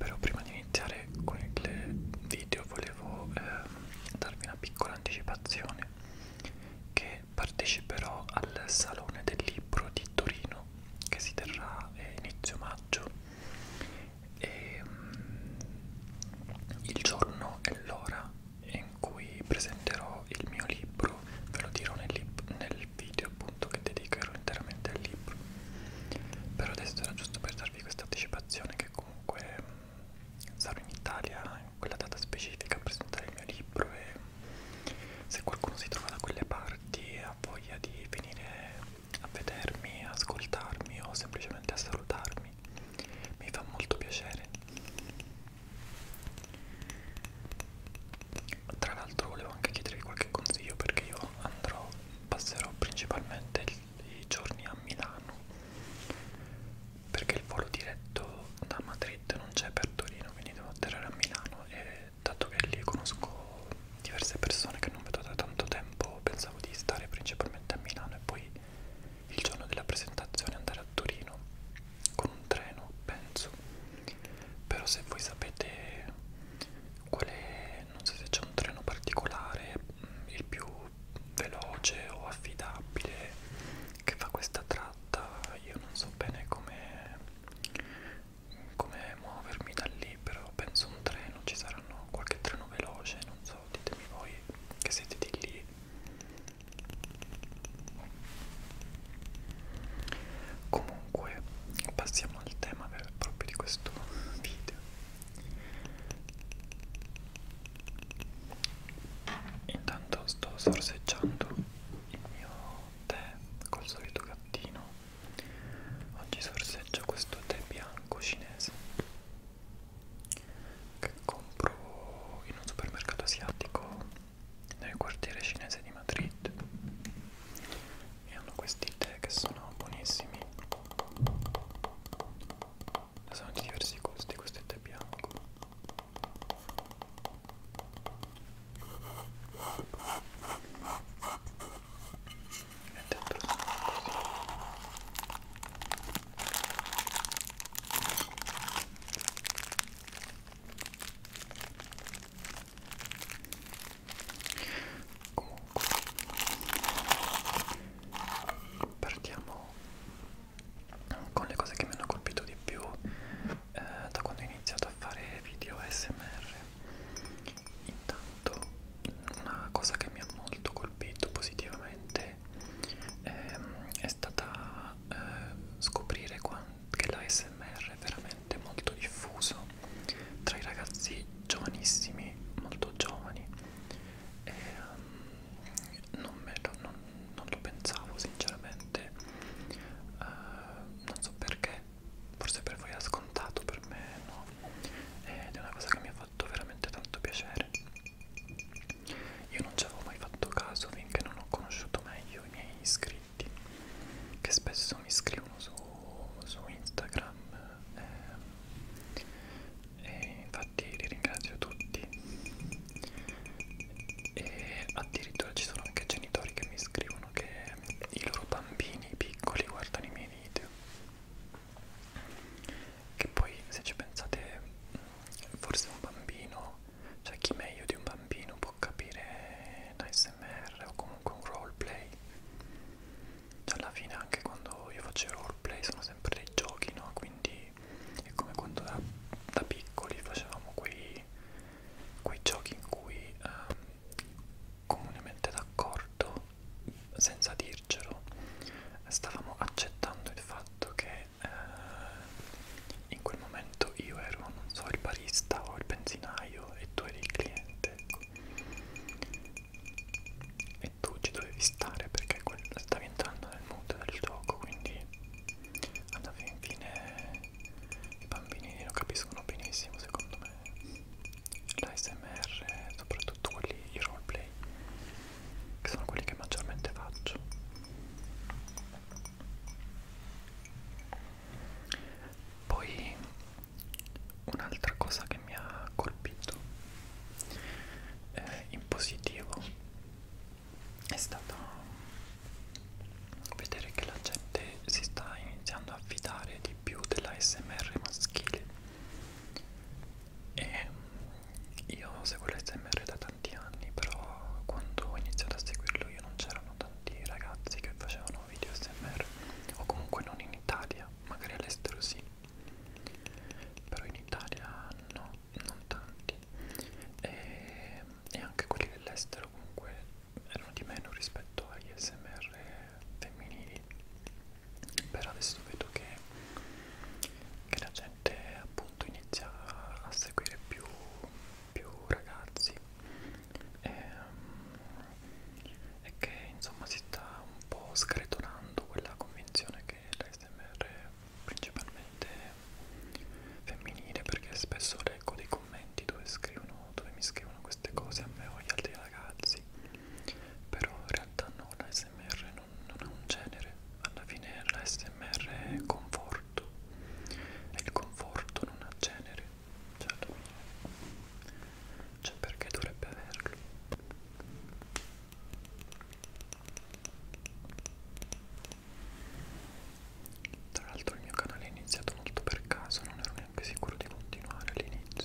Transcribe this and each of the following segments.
Però prima di iniziare con il video volevo darvi una piccola anticipazione che parteciperò al Salone del Libro di Torino che si terrà inizio maggio e il giorno e l'ora in cui presenterò il mio libro ve lo dirò nel video appunto che dedicherò interamente al libro. Per adesso era giusto per darvi questa anticipazione che comunque sarò in Italia in quella data specifica a presentare il mio libro e se qualcuno si trova da quelle parti e ha voglia di venire a vedermi, a ascoltarmi o semplicemente a salutarmi, mi fa molto piacere. Tra l'altro volevo anche chiedervi qualche consiglio perché io passerò principalmente i giorni a Milano perché il volo diretto da Madrid non c'è per Torino, quindi devo atterrare a Milano e dato che lì conosco diverse persone che non vedo da tanto tempo, pensavo di stare principalmente a Milano e poi il giorno della presentazione andare a Torino con un treno, penso. Però se voi sapete non so se c'è un treno particolare, il più veloce o affidabile che fa questa tratta, io non so bene come muovermi da lì, però penso un treno, ci saranno qualche treno veloce, non so, ditemi voi che siete di lì. Comunque passiamo al tema vero e proprio di questo video. Intanto sto sorseggiando il mio tè col solito gattino. Oggi sorseggio questo tè bianco cinese che compro in un supermercato asiatico nel quartiere cinese di Madrid e hanno questi tè che sono buonissimi. Sono di diversi gusti, questo è tè bianco. seguo l'ASMR da tanti anni, però quando ho iniziato a seguirlo io non c'erano tanti ragazzi che facevano video ASMR, o comunque non in Italia, magari all'estero sì, però in Italia no, non tanti, e anche quelli dell'estero comunque erano di meno rispetto agli ASMR femminili. Però adesso vedo che la gente appunto inizia a seguire più ragazzi e che insomma si sta un po' scretolando quella convinzione che l'ASMR è principalmente femminile, perché spesso leggo dei commenti dove mi scrivono queste cose a me o agli altri ragazzi, però in realtà no, l'ASMR non ha un genere, alla fine l'ASMR è conforto e il conforto non ha genere, cioè alla fine, cioè perché dovrebbe averlo? Tra l'altro il mio canale è iniziato molto per caso, non ero neanche sicuro di continuare all'inizio.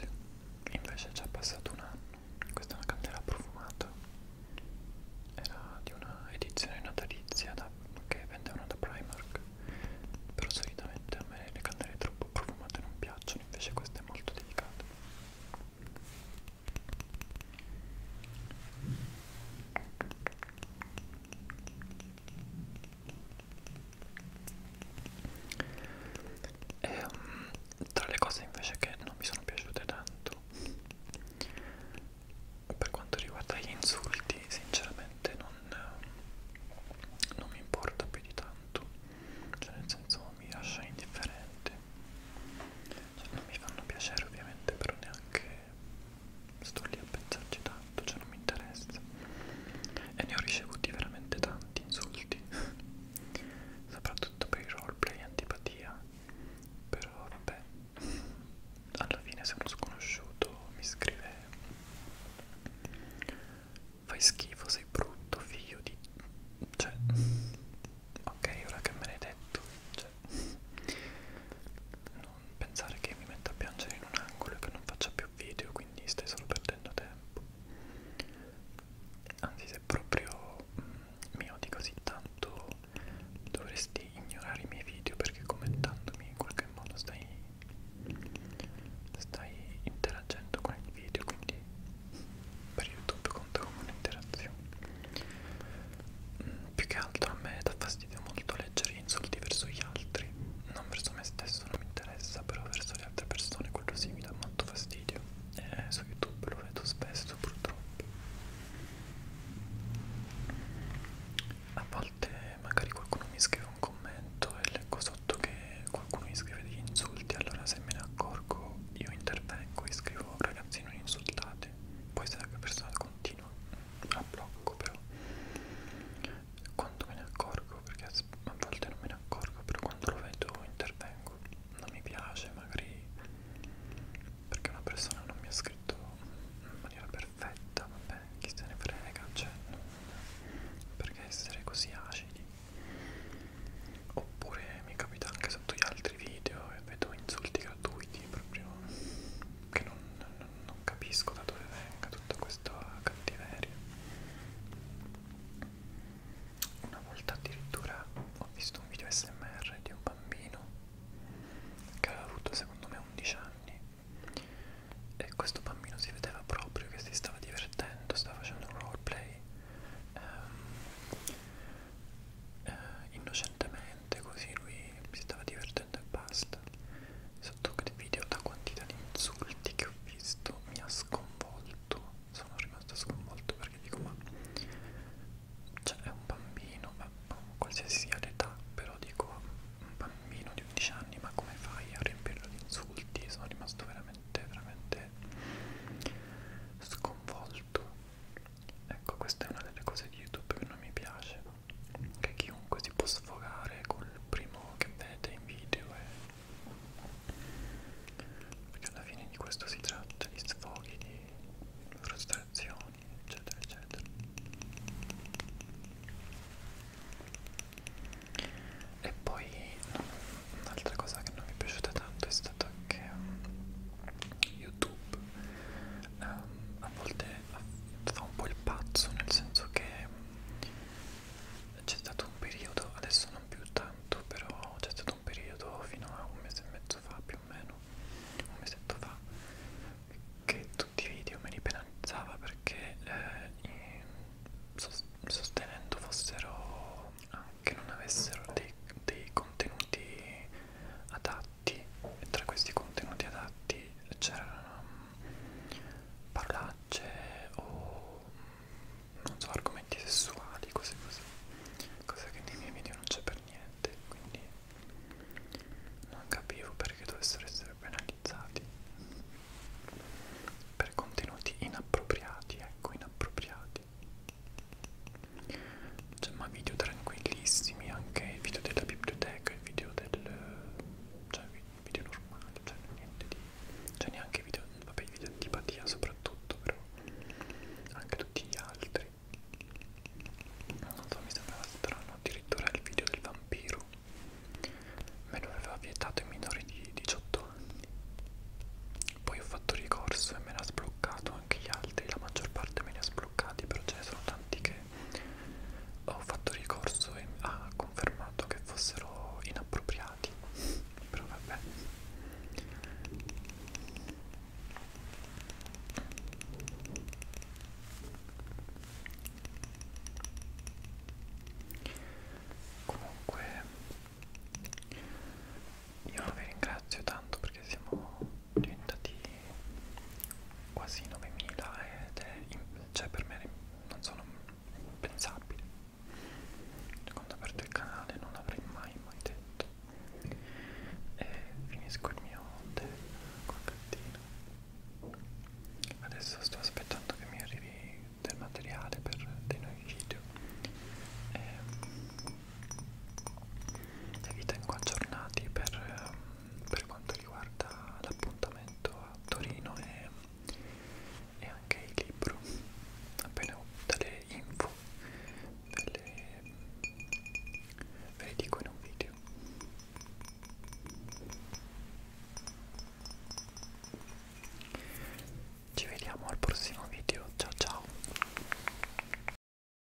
quasi 9.000 ed è, cioè per me non sono impensabile.